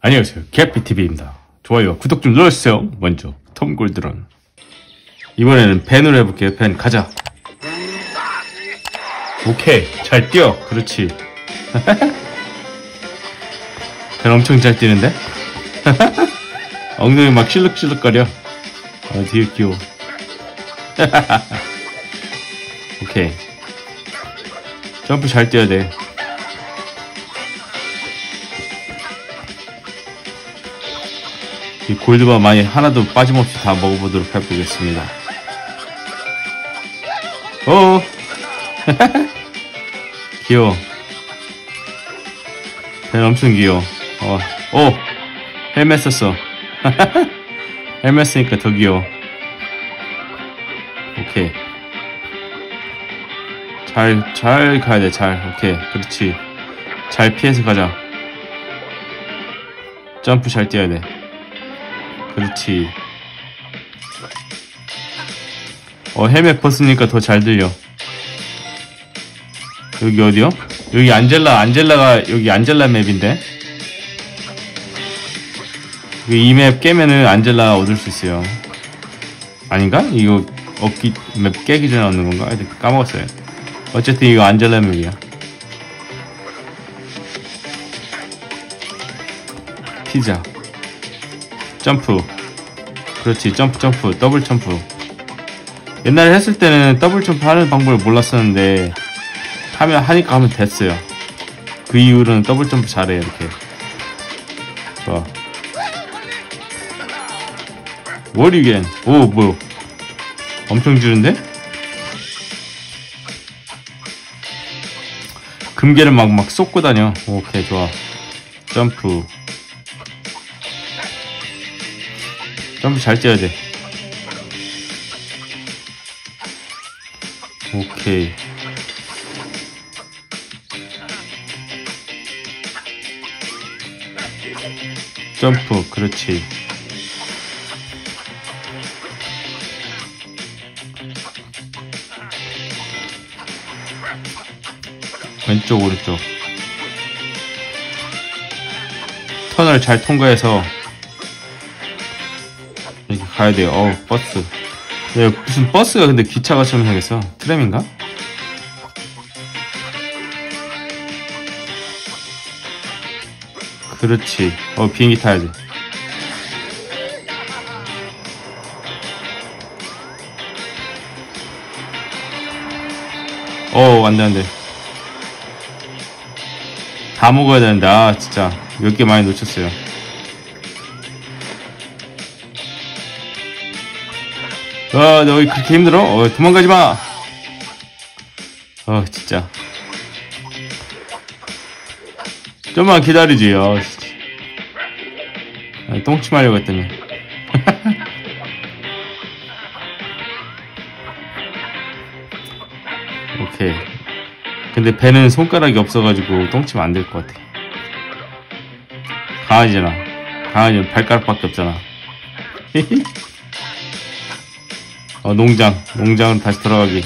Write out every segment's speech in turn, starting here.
안녕하세요, 개피TV입니다. 좋아요, 구독 좀 눌러주세요. 먼저 톰 골드런. 이번에는 벤으로 해볼게요. 벤 가자. 오케이, 잘 뛰어. 그렇지. 벤 엄청 잘 뛰는데? 엉덩이 막 실룩실룩거려. 되게 귀여워. 오케이, 점프 잘 뛰어야 돼. 이 골드바 많이 하나도 빠짐없이 다 먹어보도록 해보겠습니다. 오, 귀여워. 벤 엄청 귀여워. 오, 헬멧 썼어. 헬멧 쓰니까 더 귀여워. 오케이. 잘 가야 돼, 잘. 오케이, 그렇지. 잘 피해서 가자. 점프 잘 뛰어야 돼. 그렇지. 헬멧 벗으니까 더 잘 들려. 여기 어디요? 여기 안젤라가 여기 안젤라 맵인데? 이 맵 깨면은 안젤라 얻을 수 있어요. 아닌가? 이거 맵 깨기 전에 얻는 건가? 까먹었어요. 어쨌든 이거 안젤라 맵이야. 피자. 점프. 그렇지, 점프, 더블 점프. 옛날에 했을 때는 더블 점프 하는 방법을 몰랐었는데, 하니까 하면 됐어요. 그 이후로는 더블 점프 잘해, 이렇게. 좋아. 워리겐. 오, 뭐야. 엄청 주는데? 금괴를 막 쏟고 다녀. 오케이, 좋아. 점프. 점프 잘 뛰어야 돼. 오케이. 점프, 그렇지. 왼쪽, 오른쪽. 터널 잘 통과해서 이렇게 가야 돼요. 버스. 야, 무슨 버스가 근데 기차가처럼 생겼어. 트램인가? 그렇지. 비행기 타야지. 안 돼. 다 먹어야 되는데, 진짜. 몇 개 많이 놓쳤어요. 너 그렇게 힘들어? 도망가지 마! 진짜. 좀만 기다리지, 진짜. 똥침 하려고 했더니. 오케이. 근데 배는 손가락이 없어가지고 똥침 안 될 것 같아. 강아지잖아. 강아지는 발가락밖에 없잖아. 농장으로 다시 돌아가기.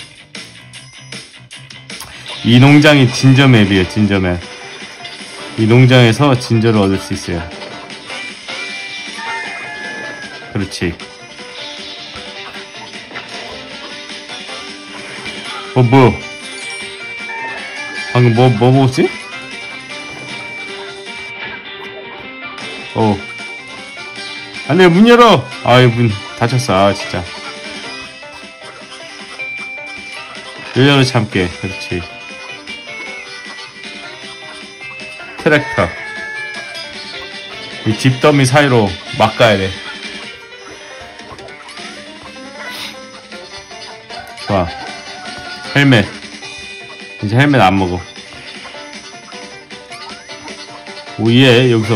이 농장이 진저 맵이에요, 진저 맵. 이 농장에서 진저를 얻을 수 있어요. 그렇지. 뭐야? 방금 뭐 먹었지? 안돼, 문 열어! 문 닫혔어, 진짜. 열려를 참게. 그렇지. 트랙터. 이 집더미 사이로 막 가야 돼. 좋아. 헬멧. 이제 헬멧 안 먹어. 오예, 여기서,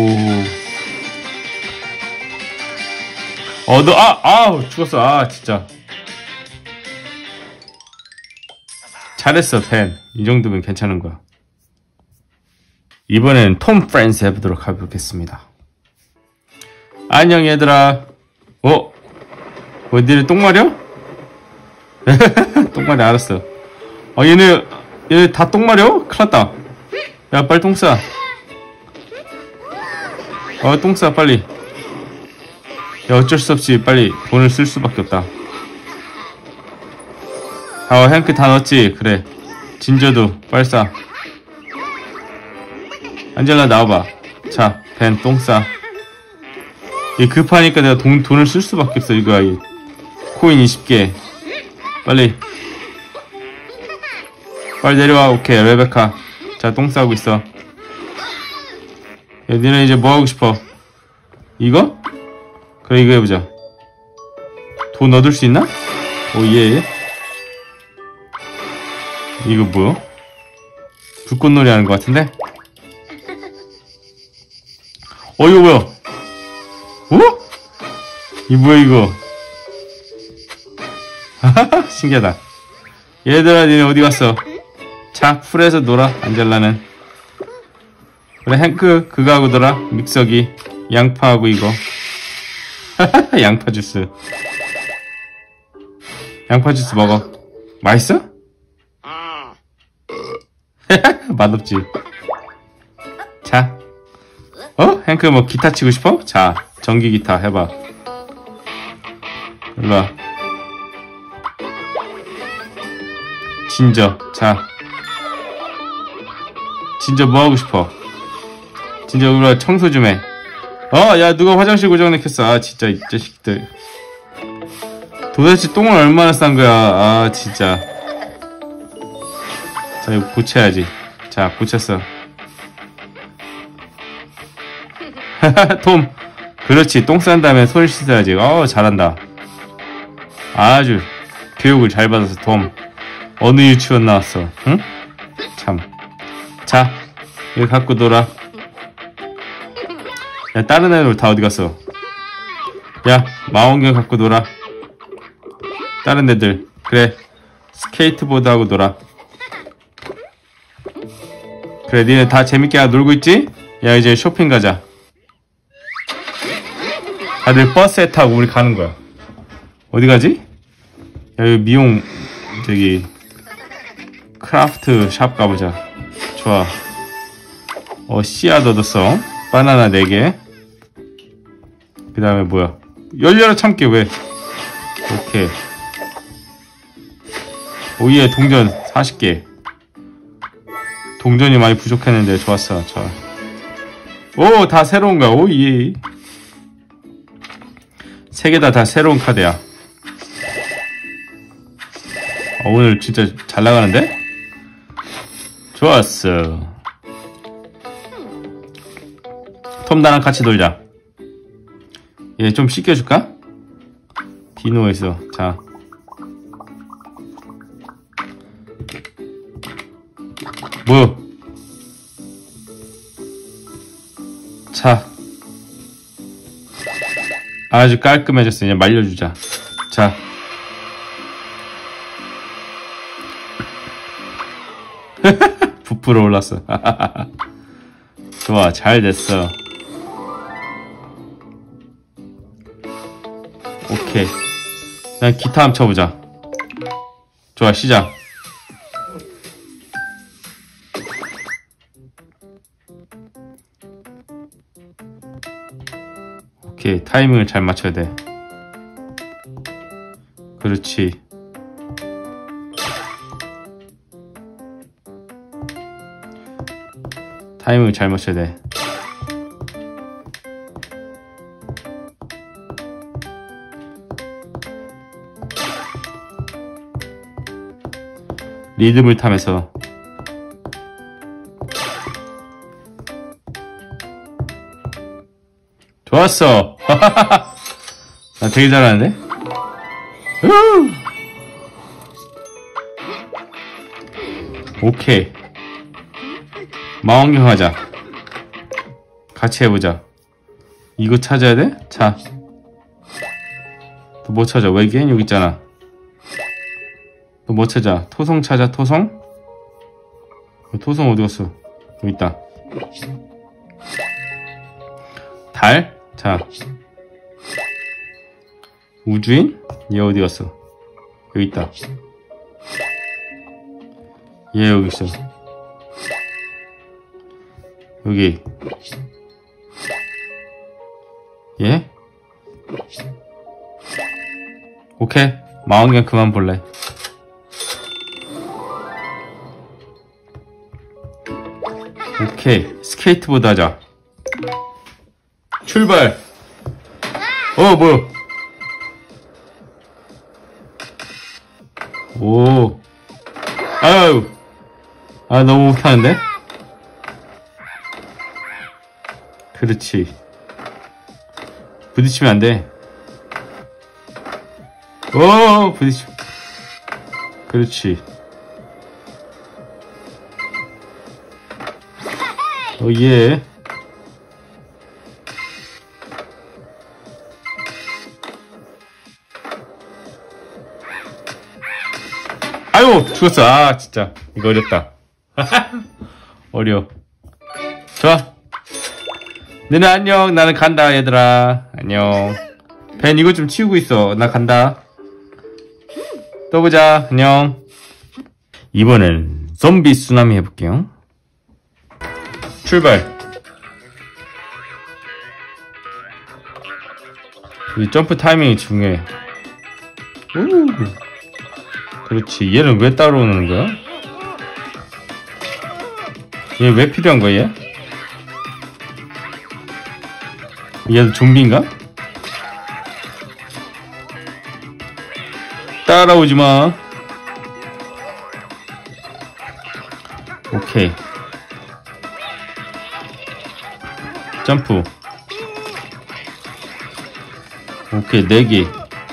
죽었어. 진짜. 잘했어, 벤. 이 정도면 괜찮은 거야. 이번엔 톰 프렌즈 해보도록 해보겠습니다. 안녕, 얘들아. 니네 똥 마려? 똥 마려, 알았어. 얘네 다 똥 마려? 큰일 났다. 야, 빨리 똥 싸. 똥 싸, 빨리. 야, 어쩔 수 없이 빨리 돈을 쓸 수밖에 없다. 행크 다 넣었지? 그래. 진저도 빨리 싸. 안젤라 나와봐. 자, 벤 똥 싸. 이 급하니까 내가 돈을 쓸 수밖에 없어. 이거야. 이 코인 20개. 빨리 내려와. 오케이, 레베카. 자, 똥 싸고 있어. 야, 니네 이제 뭐 하고 싶어? 이거? 그래, 이거 해보자. 돈 얻을 수 있나? 예. 이거 뭐야? 불꽃놀이 하는 것 같은데? 이거 뭐야? 이거 뭐야, 이거? 신기하다. 얘들아, 니네 어디 갔어? 자, 풀에서 놀아, 안젤라는. 그래, 행크, 그거 하고 놀아. 믹서기, 양파하고 이거. 양파 주스. 양파 주스 먹어. 맛있어? 맛없지. 자. 행크 뭐 기타 치고 싶어? 자, 전기 기타 해봐. 일로와. 진저. 자. 진저 뭐 하고 싶어? 진저 일로와, 청소 좀 해. 야, 누가 화장실 고장냈겠어. 진짜 이 자식들. 도대체 똥을 얼마나 싼 거야. 진짜. 자, 이거 고쳐야지. 자, 고쳤어. 톰. 그렇지, 똥 싼 다음에 손 씻어야지. 잘한다. 아주 교육을 잘 받아서. 톰, 어느 유치원 나왔어? 응? 참. 자, 이거 갖고 놀아. 야, 다른 애들 다 어디 갔어? 야, 망원경 갖고 놀아. 다른 애들. 그래, 스케이트보드 하고 놀아. 그래, 니네 다 재밌게 놀고 있지? 야, 이제 쇼핑 가자. 다들 버스에 타고 우리 가는 거야. 어디 가지? 야, 여기 미용, 크라프트 샵 가보자. 좋아. 씨앗 얻었어. 바나나 4개. 그 다음에 뭐야? 열려라 참깨. 왜? 오케이. 오예, 동전 40개. 동전이 많이 부족했는데 좋았어. 좋아. 다 새로운 거야. 오예. 3개 다 새로운 카드야. 오늘 진짜 잘 나가는데? 좋았어. 톰, 나랑 같이 놀자. 얘 좀 씻겨줄까? 디노에서. 자. 뭐? 자. 아주 깔끔해졌어. 이제 말려주자. 자. 부풀어 올랐어. 좋아, 잘 됐어. 오케이. 난 기타 한번 쳐보자. 좋아, 시작. 오케이, 타이밍을 잘 맞춰야 돼. 그렇지. 타이밍을 잘 맞춰야 돼. 리듬을 타면서. 좋았어. 나 되게 잘하는데? 오케이. 망원경 하자. 같이 해보자. 이거 찾아야 돼? 자. 또 뭐 찾아? 외계인 여기 있잖아. 또 뭐 찾아? 토성 찾아, 토성? 토성 어디 갔어? 여기 있다. 달? 자. 우주인? 얘 어디 갔어? 여기 있다. 얘 여기 있어. 여기. 예? 오케이. 망원경 그만 볼래. 오케이. 스케이트보드 하자. 출발. 뭐야. 오. 아유. 너무 못하는데? 그렇지. 부딪히면 안 돼. 부딪혀. 그렇지. 예. 아유, 죽었어. 진짜. 이거 어렵다. 어려워. 좋아. 너네 안녕. 나는 간다, 얘들아. 안녕. 벤, 이거 좀 치우고 있어. 나 간다. 또 보자. 안녕. 이번엔 좀비 쓰나미 해볼게요. 출발. 이 점프 타이밍이 중요해. 그렇지. 얘는 왜 따라오는 거야? 얘 왜 필요한 거야, 얘? 얘도 좀비인가? 따라오지 마. 오케이. 점프. 오케이, 4개.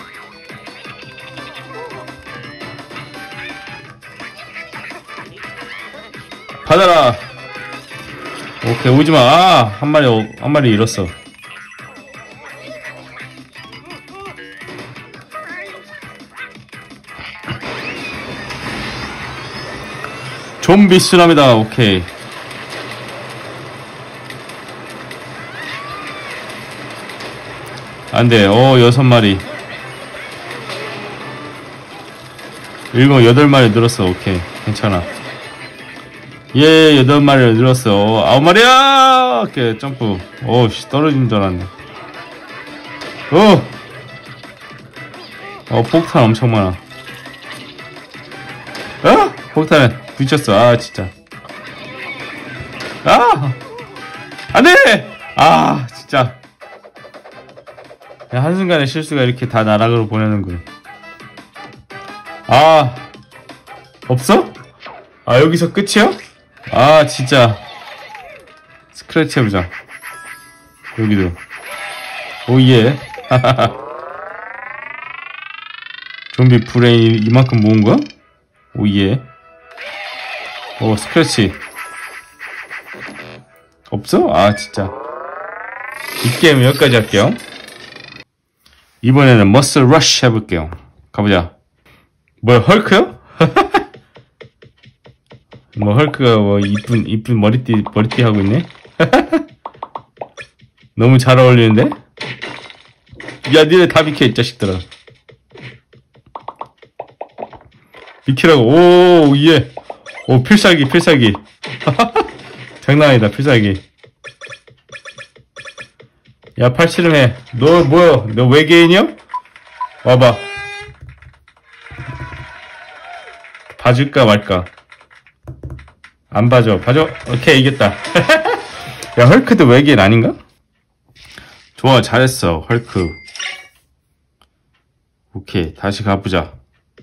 받아라. 오케이, 오지마. 한 마리 잃었어. 좀비 쓰나미다. 오케이. 안돼. 6마리. 8마리 늘었어. 오케이. 괜찮아. 예, 8마리를 늘었어. 9마리야! 오케이, 점프. 씨, 떨어진 줄 알았네. 폭탄 엄청 많아. 폭탄에 부딪혔어. 진짜. 안 돼! 진짜. 야, 한순간에 실수가 이렇게 다 나락으로 보내는군. 없어? 여기서 끝이야? 진짜. 스크래치 해보자. 여기도. 오예. 좀비 브레인 이만큼 모은 거야? 오예. 스크래치. 없어? 진짜. 이 게임 여기까지 할게요. 이번에는 머슬 러쉬 해볼게요. 가보자. 뭐야, 헐크요? 헐크가 이쁜 머리띠 하고 있네? 너무 잘 어울리는데? 야, 니네 다 비켜, 이 자식들아. 비키라고. 예. 필살기. 장난 아니다, 필살기. 야, 팔씨름해. 너 뭐야? 너 외계인이야? 와봐. 봐줄까 말까? 안 봐줘. 오케이, 이겼다. 야, 헐크도 외계인 아닌가? 좋아, 잘했어, 헐크. 오케이, 다시 가보자.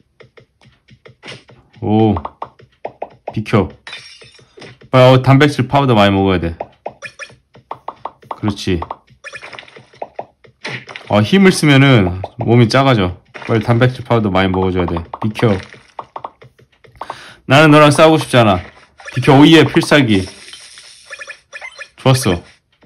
비켜. 단백질 파우더 많이 먹어야 돼. 그렇지. 힘을 쓰면은 몸이 작아져. 빨리 단백질 파우더 많이 먹어줘야 돼. 비켜. 나는 너랑 싸우고 싶지 않아. 비켜. 오예, 필살기. 좋았어.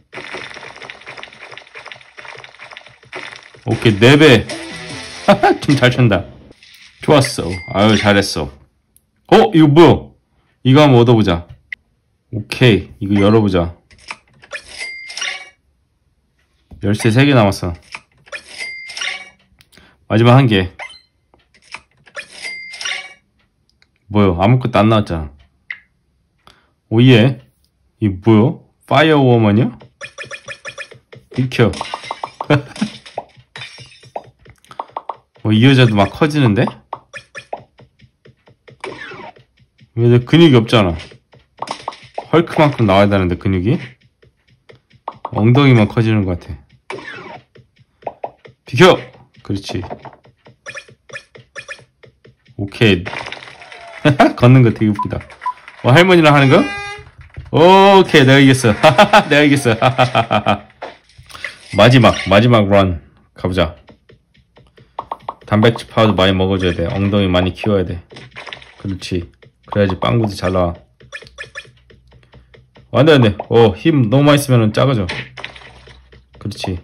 오케이, 4배. 좀 잘 쳤다. 좋았어. 아유, 잘했어. 이거 뭐야? 이거 한번 얻어보자. 오케이, 이거 열어보자. 열쇠 3개 남았어. 마지막 1개. 뭐야? 아무것도 안 나왔잖아. 오예. 이 뭐야? 파이어 워먼이야? 비켜. 이 여자도 막 커지는데? 왜 내 근육이 없잖아. 헐크만큼 나와야 되는데 근육이? 엉덩이만 커지는 것 같아. 비켜! 그렇지. 오케이. 걷는 거 되게 웃기다. 할머니랑 하는 거? 오케이, 내가 이겼어. 내가 이겼어. 마지막 런. 가보자. 단백질 파우더 많이 먹어줘야 돼. 엉덩이 많이 키워야 돼. 그렇지. 그래야지 빵구도 잘 나와. 안 돼, 안 돼. 힘 너무 많이 쓰면 작아져. 그렇지.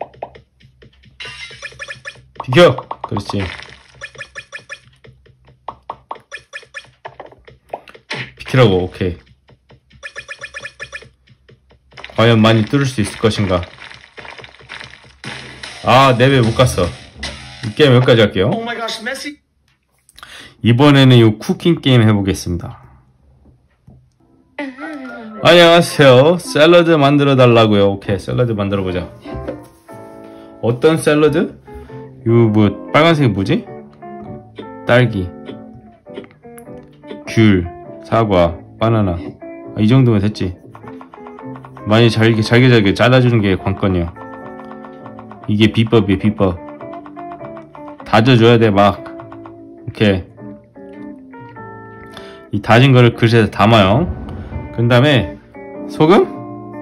비켜! 그렇지. 비키라고, 오케이. 과연 많이 뚫을 수 있을 것인가? 아, 내 배 못 갔어. 이 게임 여기까지 할게요. 이번에는 이 쿠킹 게임 해보겠습니다. 안녕하세요. 샐러드 만들어 달라고요. 오케이, 샐러드 만들어 보자. 어떤 샐러드? 빨간색이 뭐지? 딸기, 귤, 사과, 바나나. 이 정도면 됐지. 많이 잘게 잘라주는 게 관건이야. 이게 비법이야, 비법. 다져줘야 돼, 막. 오케이. 이 다진 거를 그릇에 담아요. 그 다음에 소금?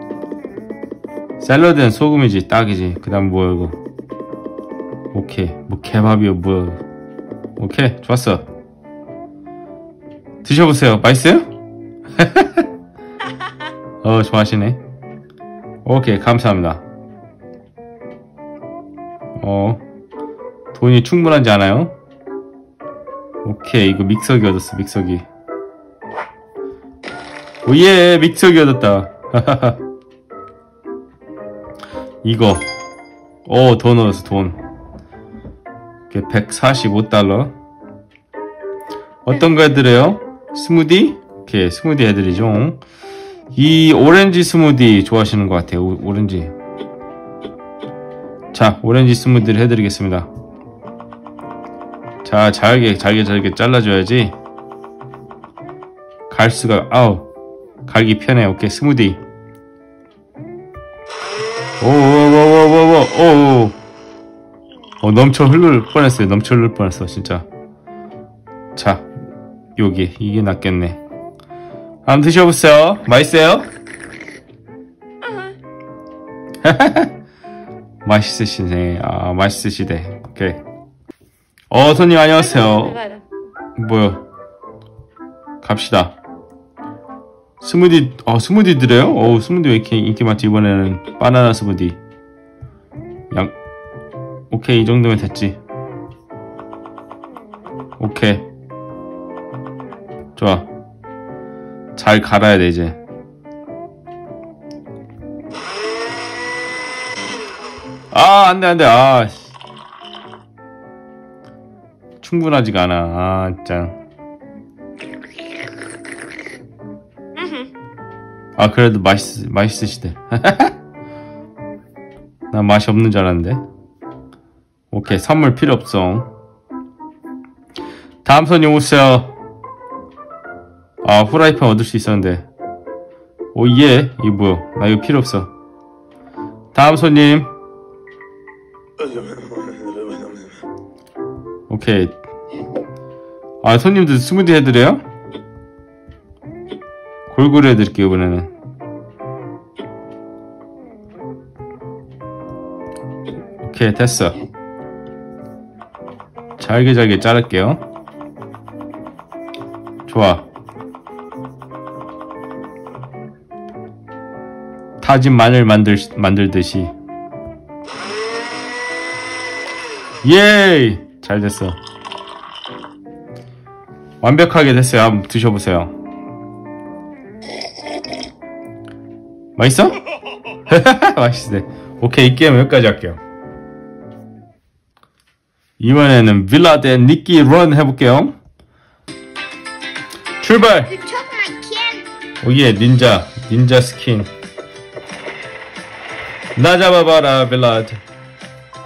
샐러드는 소금이지, 딱이지. 그 다음 뭐야 이거. 오케이. 뭐 케밥이야 뭐야. 오케이, 좋았어. 드셔보세요. 맛있어요? 좋아하시네. 오케이, 감사합니다. 돈이 충분하지 않아요? 오케이, 이거 믹서기 얻었어, 믹서기. 오예, 믹서기 얻었다. 이거. 돈 얻었어, 돈. 이게 $145. 어떤 거 해드려요? 스무디? 오케이, 스무디 해드리죠. 이 오렌지 스무디 좋아하시는 것 같아요. 오렌지. 자, 오렌지 스무디를 해드리겠습니다. 자, 잘게 잘라줘야지. 갈기 편해. 오케이, 스무디. 넘쳐 흐를 뻔했어요. 진짜. 자, 이게 낫겠네. 한번 드셔보세요. 맛있어요? 맛있으시네. 맛있으시대. 오케이. 손님 안녕하세요. 뭐야? 갑시다. 스무디, 스무디 드려요? 스무디 왜 이렇게 인기 많지? 이번에는 바나나 스무디. 오케이, 이 정도면 됐지. 오케이. 좋아. 잘 갈아야 돼, 이제. 안 돼. 충분하지가 않아. 진짜. 그래도 맛있으시대. 난 맛이 없는 줄 알았는데. 오케이, 선물 필요 없어. 다음 손님 오세요. 후라이팬 얻을 수 있었는데. 오예, 이거 뭐야? 나 이거 필요 없어. 다음 손님. 오케이. 손님들 스무디 해드려요? 골고루 해드릴게요, 이번에는. 오케이, 됐어. 잘게 자를게요. 좋아. 다진 마늘 만들듯이. 예이! 잘 됐어. 완벽하게 됐어요. 한번 드셔보세요. 맛있어? 맛있네. 오케이, 이 게임 여기까지 할게요. 이번에는 빌라 대 니키 런 해볼게요. 출발! 오예, 닌자 스킨. 나 잡아봐라, 빌라드.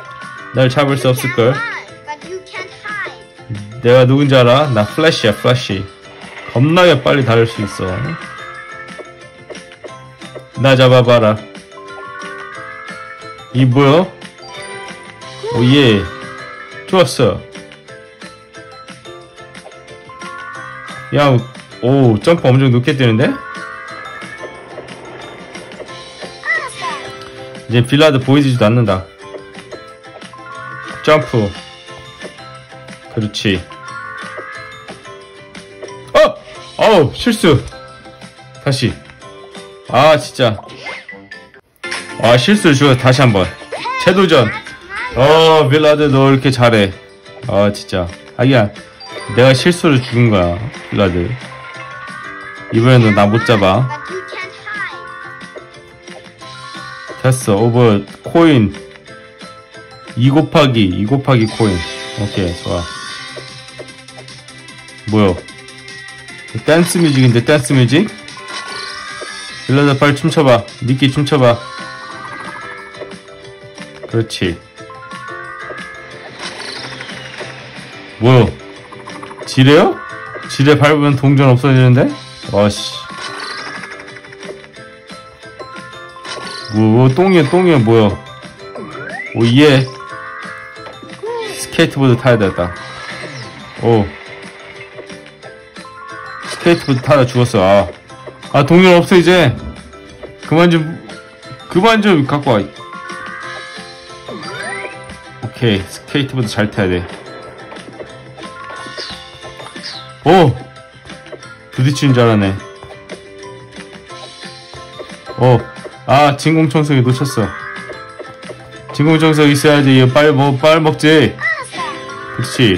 날 잡을 수 없을걸. But you can't hide. 내가 누군지 알아? 나 플래시야, 플래시. 겁나게 빨리 다를 수 있어. 나 잡아봐라. 이 뭐야? 오예. 좋았어. 야, 오, 점프 엄청 높게 뛰는데? 이제 빌라드 보이지도 않는다. 점프. 그렇지. 어우, 실수. 다시. 아, 진짜. 아, 실수를 주어 다시 한번. 재도전. 빌라드 너 이렇게 잘해. 아, 진짜. 아기야, 내가 실수를 죽인 거야, 빌라드. 이번에는 나 못 잡아. But you can't hide. 됐어. 오버 코인 2 곱하기 코인. 오케이, 좋아. 뭐야? 댄스 뮤직인데, 댄스 뮤직? 빌라드 빨리 춤춰봐. 니끼 춤춰봐. 그렇지. 뭐야? 지뢰요? 지뢰 밟으면 동전 없어지는데? 와씨. 똥이야, 뭐야. 오예. 스케이트보드 타야 되겠다. 오. 스케이트보드 타다 죽었어. 동전 없어, 이제. 그만 좀 갖고 와. 오케이. 스케이트보드 잘 타야 돼. 오! 부딪히는 줄 알았네. 진공청소기 놓쳤어. 진공청소기 있어야지. 이거 빨리 먹지. 그렇지.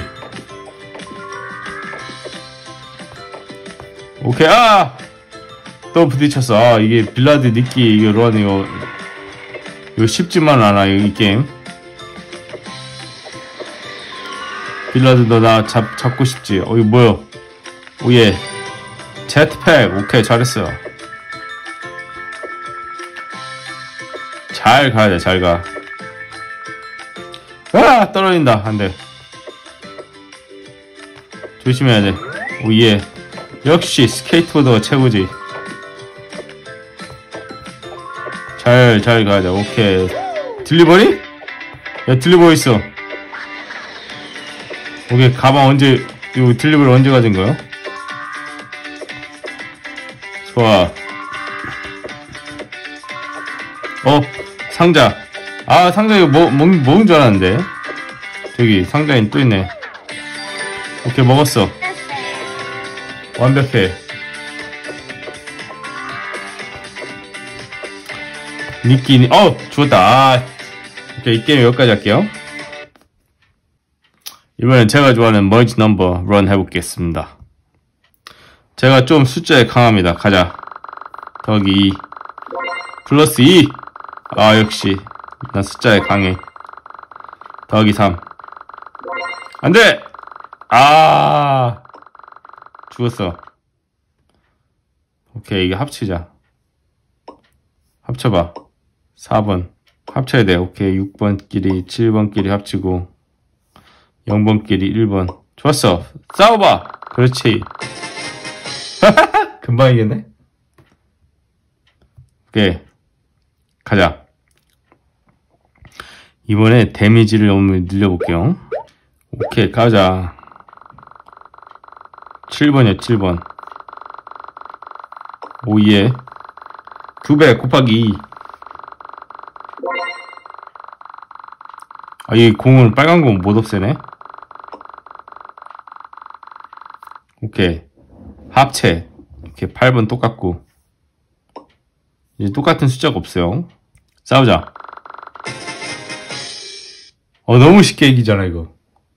오케이. 또 부딪혔어. 이게 빌라드 니끼, 이거 런, 이거 쉽지만 않아, 이 게임. 빌라드 너 나 잡고 싶지? 이거 뭐야? 오예. 제트팩. 오케이, 잘했어. 잘 가야 돼, 잘 가. 떨어진다. 안 돼. 조심해야 돼. 오예. 역시 스케이트보드가 최고지. 잘 가야 돼. 오케이. 딜리버리? 야, 딜리버리 있어. 오케이, 가방 언제, 이거 딜리버리 언제 가진 거야? 좋아. 상자. 상자 이거 먹은 줄 알았는데. 저기, 상자에 또 있네. 오케이, 먹었어. 완벽해. 니끼니, 죽었다. 오케이, 이 게임 여기까지 할게요. 이번엔 제가 좋아하는 머지 넘버 런 해보겠습니다. 제가 좀 숫자에 강합니다. 가자. 더하기 2 플러스 2. 역시 난 숫자에 강해. 더하기 3. 안돼. 죽었어. 오케이, 이게 합치자. 합쳐봐. 4번 합쳐야 돼. 오케이, 6번끼리 7번끼리 합치고 0번끼리 1번. 좋았어. 싸워봐. 그렇지. 금방 이겼네. 오케이, 가자. 이번에 데미지를 너무 늘려볼게요. 오케이, 가자. 7번이야, 7번. 오예. 2배 곱하기 2. 이 공은 빨간 공 못 없애네. 오케이. 합체. 오케이, 8번 똑같고. 이제 똑같은 숫자가 없어요. 싸우자. 너무 쉽게 이기잖아, 이거.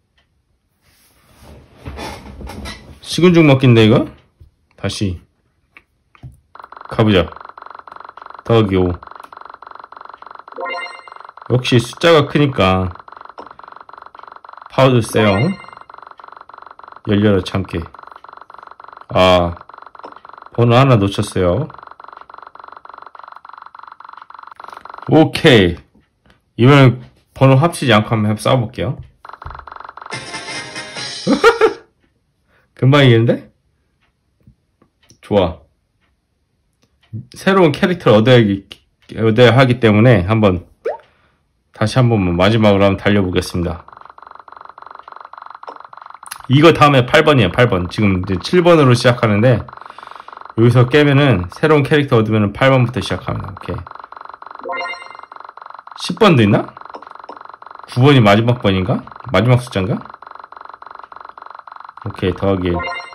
식은죽 먹긴데, 이거? 다시. 가보자. 더하기 5. 역시 숫자가 크니까. 파워도 세요. 열려라, 참깨. 번호 하나 놓쳤어요. 오케이. 이번엔 번호 합치지 않고 한번 싸워볼게요. 금방 이기는데? 좋아. 새로운 캐릭터를 얻어야 하기 때문에 다시 한번 마지막으로 한번 달려보겠습니다. 이거 다음에 8번이에요. 8번. 지금 이제 7번으로 시작하는데 여기서 깨면은 새로운 캐릭터 얻으면은 8번부터 시작합니다. 오케이. 10번도 있나? 9번이 마지막 번인가? 마지막 숫자인가? 오케이, 더하기 1.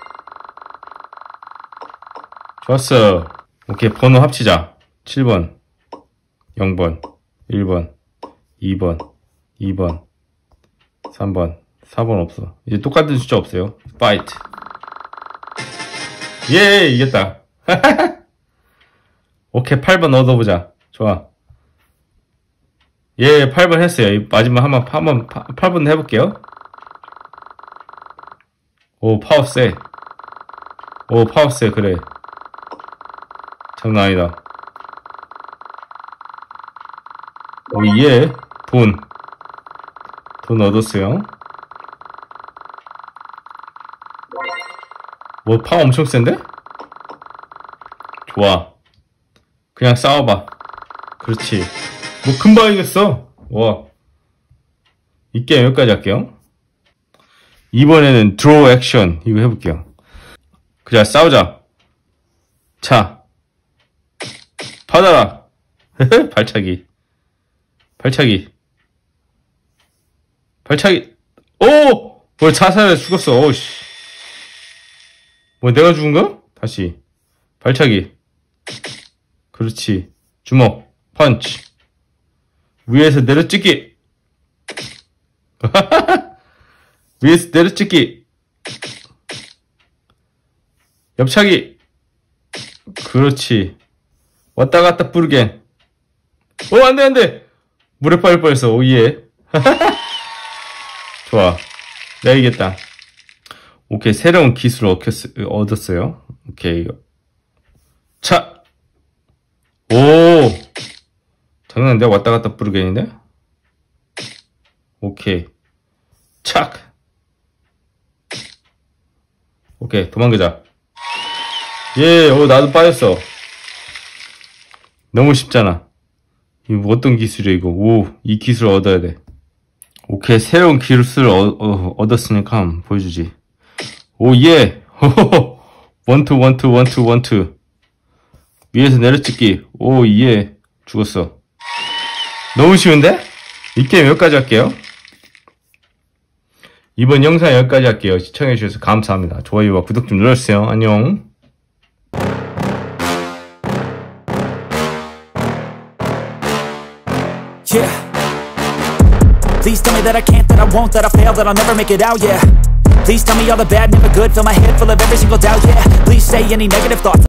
좋았어. 오케이, 번호 합치자. 7번, 0번, 1번, 2번, 2번, 3번, 4번 없어. 이제 똑같은 숫자 없어요. 파이트. 예, 이겼다. 오케이, 8번 얻어보자. 좋아. 예, 8번 했어요. 마지막 한번 8번 해볼게요. 오, 파워 세. 오, 파워 세. 그래. 장난 아니다. 오, 예. 돈 얻었어요. 뭐, 파워 엄청 센데? 좋아. 그냥 싸워봐. 그렇지. 뭐, 금방 이겼어. 와. 이 게임 여기까지 할게요. 이번에는 드로우 액션. 이거 해볼게요. 그자, 싸우자. 자. 받아라. 발차기. 오! 뭐, 자살해 죽었어. 오씨. 뭐, 내가 죽은 거야? 다시. 발차기. 그렇지. 주먹. 펀치. 위에서 내려찍기. 위에서 내려찍기. 옆차기. 그렇지. 왔다 갔다 뿌르겐. 오, 안 돼. 물에 빠질 뻔했어. 오예. 좋아. 내가 이겼다. 오케이. 새로운 기술을 얻었어요. 오케이. 차. 오. 장난 내가 왔다 갔다 뿌르겐인데? 오케이. 착. 오케이. 도망가자. 예, 나도 빠졌어. 너무 쉽잖아. 이거 어떤 기술이야, 이거. 오, 이 기술을 얻어야 돼. 오케이. 새로운 기술을 얻었으니까 한번 보여주지. 오, 예. 호호호. 원투. 위에서 내려찍기. 오, 예. 죽었어. 너무 쉬운데? 이 게임 여기까지 할게요. 이번 영상 여기까지 할게요. 시청해주셔서 감사합니다. 좋아요와 구독 좀 눌러주세요. 안녕. Yeah. Please tell me that I can't, that I won't, that I fail, that I'll never make it out, yeah. Please tell me all the bad, never good, fill my head full of every single doubt, yeah. Please say any negative thoughts